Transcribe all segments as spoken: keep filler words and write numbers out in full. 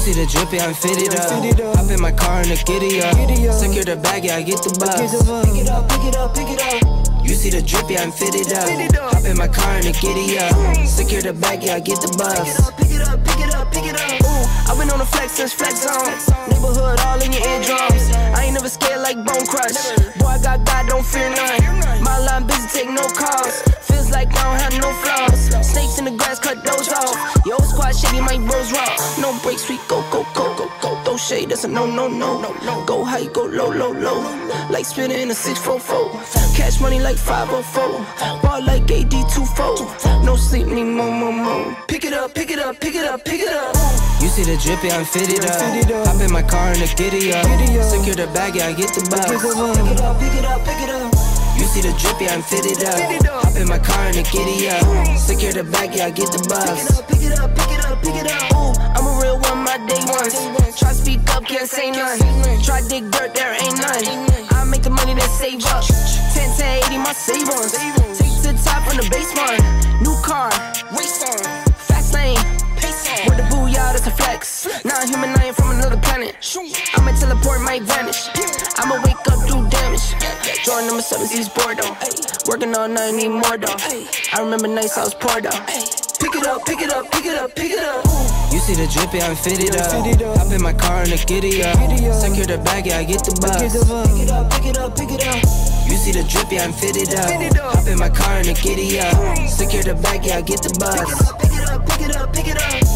see the drippy, I'm fitted up. Hop in my car and the giddy up. Secure the bag, yeah, I get the bus. Pick it up, pick it up, pick it up. You see the drippy, I'm fitted up. Hop in my car and the giddy up. Secure the bag, yeah, I get the bus. Pick it up, pick it up, pick it up. Ooh, I've been on the flex since flex on. Neighborhood all in your eardrums. I ain't never scared like Bone Crush. Boy, I got God, don't fear none. My line busy, take no calls. Feels like I don't have no flaws. Snakes in the grass, cut those off. Yo, squad shady, my bros raw. No breaks, we go, go, go, go, go. Throw shade, that's a no, no, no. Go high, go low, low, low. Like spinning in a six four four. Cash money like five oh four. Ball like A D two four. No sleep, need more, more, more. Pick it up, pick it up, pick it up, pick it up. You see the drippy, I'm fitted up. Hop in my car and the giddy up. Secure the bag, yeah, I get the bus. Pick it up, pick it up, pick it up. You see the drippy, I'm fitted up. Hop in my car and the giddy up. Secure the bag, yeah, I get the bus. Pick it up, pick it up, pick it up. Ooh, I'm a real one, my day ones. Try speak up, can't say none. Try dig dirt, there ain't none. I make the money that save up. ten, ten, eighty, my save ones. Take to the top on the baseline. New car, race on. Fast lane, pace on. With the booyah, that's a flex. Not human, I ain't from another planet. I'ma teleport, might vanish. I'ma wake up, do damage. Jordan number seven, East Bordeaux. Working all night, need more though. I remember nights I was poor though. Pick it up, pick it up, pick it up, pick it up. You see the drippy, I'm fitted up. Hop in my car and the giddy up. Secure the bag, yeah, I get the bus. Pick it up, pick it up, pick it up. You see the drippy, I'm fitted up. Hop in my car and the giddy up. Secure the bag, yeah, I get the bus. Pick it up, pick it up, pick it up.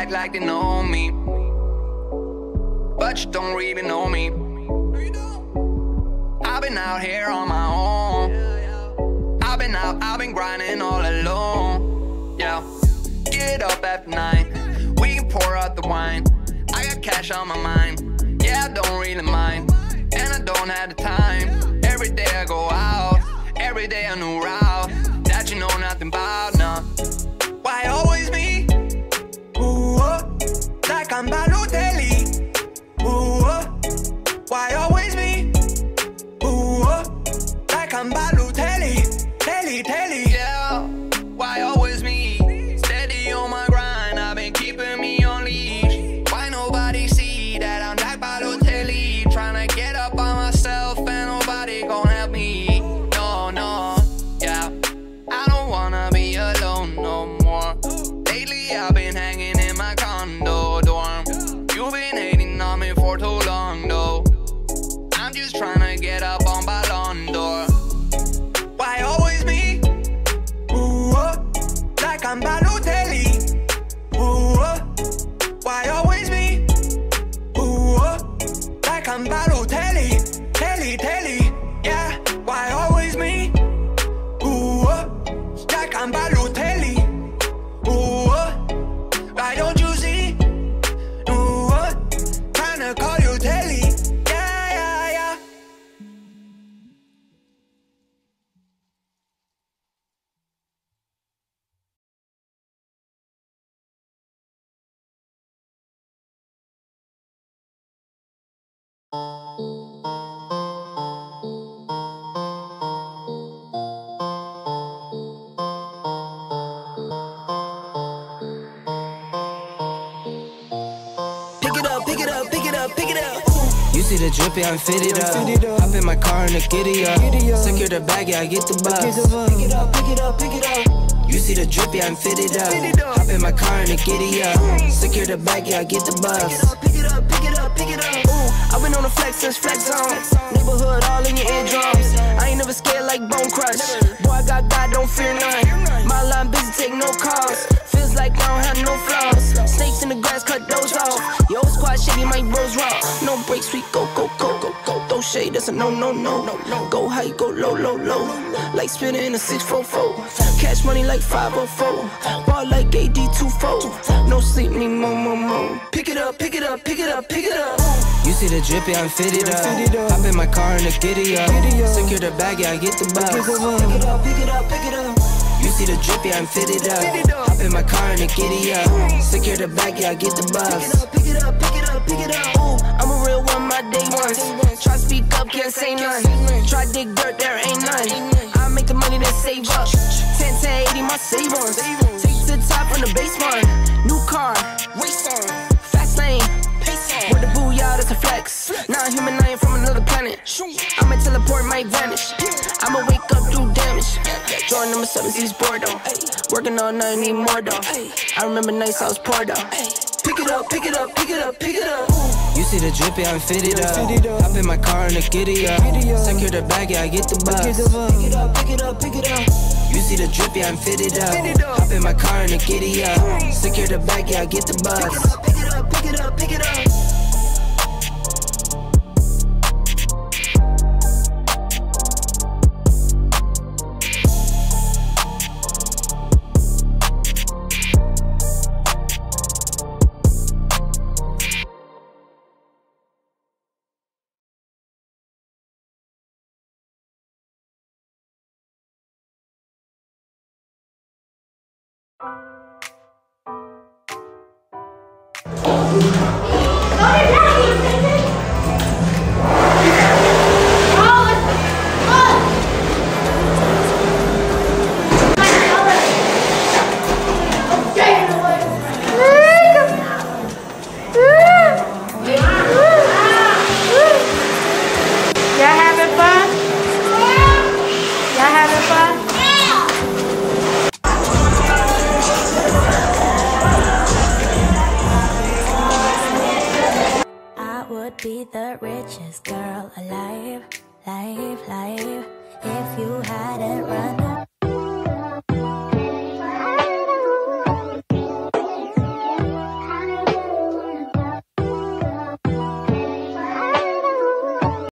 act like they know me, but you don't really know me. I've been out here on my own. I've been out, I've been grinding all alone. Yeah, get up after nine, we can pour out the wine. I got cash on my mind, yeah, I don't really mind, and I don't have the time. Every day I go out, every day a new route that you know nothing about, nah. Why always me? Ooh, oh, like I'm Balotelli. Ooh, oh, why always me? Ooh, oh, like I'm Balotelli. Telly, telly, yeah. Why always me? Steady on my grind, I've been keeping me on leash. Why nobody see that I'm like Balotelli? Tryna get up on myself and nobody gon' help me. No, no, yeah. I don't wanna be alone no more. Lately I've been hanging in my condo dorm. You've been hating on me for too long though. I'm just tryna get up on Ballon d'Or. Why always me? Ooh, oh, like I'm Balotelli. Ooh, oh, why always me? Ooh, oh, like I'm Balotelli. Telly, telly, yeah. Why always me? Ooh, oh, like I'm Balotelli. Ooh, oh, why don't you see? Ooh, oh, tryna call you Telly. Yeah, yeah, yeah. Pick it up, pick it up, pick it up, pick it up. You see the drip, yeah, I'm fitted up. Hop in my car and the giddy up. Secure the bag, yeah, I get the bus. Pick it up, pick it up, pick it up. You see the drip, yeah, I'm fitted up. Hop in my car and the giddy up. Secure the bag, yeah, I get the bus. Pick it up, pick it up, pick it up. Ooh, I've been on the flex since flex zone. Neighborhood all in your eardrums. I ain't never scared like Bone Crush. Boy, I got God, don't fear none. My line busy, take no calls. Feels like I don't have no flaws. Snakes in the grass, cut those off. Yo, squad shitty, my bros raw. No breaks, we go, go, go, go, go. Throw shade, that's a no, no, no, no, no. Go high, go low, low, low. Like spinning in a six four four. Cash money like five oh four. Ball like A D two four. No sleep, need more, more, more. Pick it up, pick it up, pick it up, pick it up. You see the drip, yeah, I'm fitted up. Hop in my car and the giddy up. Secure the bag, yeah, I get the bus. Pick it up, pick it up, pick it up. You see the drip, yeah, I'm fitted up. Hop in my car and the giddy up. Secure the bag, yeah, I get the bus. Pick it up, pick it up, pick it up. Ooh, I'm a real one, my day ones. Try speak up, can't say none. Try dig dirt, there ain't none. I make the money that save up. ten to eighty, my save ons. Take to the top from the basement. New car, race on. Fast lane, pace on. With the booyah, that's a flex. Not human, I ain't from another planet. I'ma teleport, might vanish. I'ma wake up, do damage. Jordan number seven, East Bordeaux. Working all night, need more though. I remember nights I was poor though. Pick it up, pick it up, pick it up, pick it up. You see the drip, yeah, I'm fitted up. Hop in my car and the giddy up. Secure the bag, yeah, I get the bus. Pick it up, pick it up, pick it up. You see the drip, yeah, I'm fitted up. Hop in my car and the giddy up. Secure the bag, yeah, I get the bus. Pick it up, pick it up, pick it up. Be the richest girl alive, life, life. If you hadn't run